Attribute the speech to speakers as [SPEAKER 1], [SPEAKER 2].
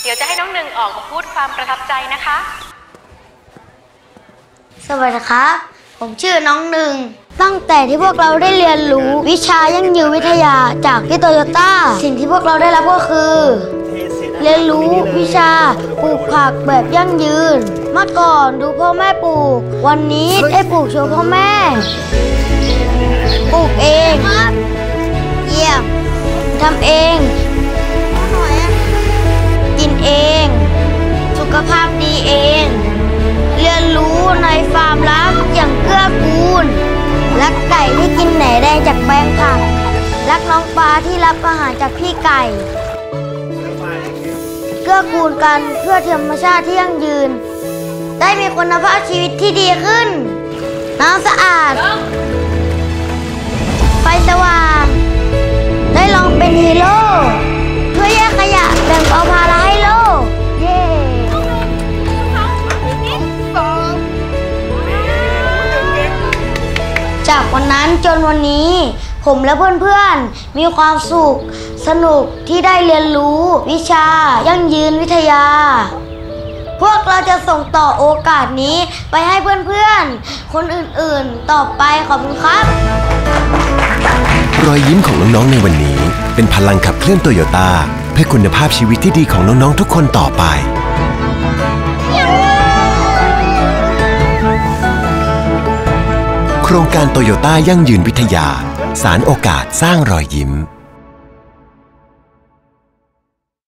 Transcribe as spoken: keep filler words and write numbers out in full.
[SPEAKER 1] เดี๋ยวจะให้น้องหนึ่งออกมาพูดความประทับใจนะคะ
[SPEAKER 2] สวัสดีครับผมชื่อน้องหนึ่งตั้งแต่ที่พวกเราได้เรียนรู้วิชายั่งยืนวิทยาจากพี่โตโยต้าสิ่งที่พวกเราได้รับก็คือเรียนรู้วิชาปลูกผักแบบยั่งยืนเมื่อก่อนดูพ่อแม่ปลูกวันนี้ได้ปลูกโชว์พ่อแม่ปลูกเองเยี่ยมทำเองกินเองสุขภาพดีเองเรียนรู้ในฟาร์มรักอย่างเกื้อกูลรักไก่ที่กินแหน่แดงจากแปลงผักรักน้องปลาที่รับอาหารจากพี่ไก่เกื้อกูลกันเพื่อธรรมชาติที่ยั่งยืนได้มีคุณภาพชีวิตที่ดีขึ้นน้ำสะอาดไฟสว่างได้ลองเป็นฮีโร่ช่วยแยกขยะแบ่งเบาภาระให้โลกเย้จากวันนั้นจนวันนี้ผมและเพื่อนๆมีความสุขสนุกที่ได้เรียนรู้วิชายั่งยืนวิทยาพวกเราจะส่งต่อโอกาสนี้ไปให้เพื่อนๆคนอื่นๆต่อไปขอบคุณครับ
[SPEAKER 3] รอยยิ้มของน้องๆในวันนี้เป็นพลังขับเคลื่อนโตโยต้าเพื่อคุณภาพชีวิตที่ดีของน้องๆทุกคนต่อไปโครงการโตโยต้ายั่งยืนวิทยาสานโอกาสสร้างรอยยิ้ม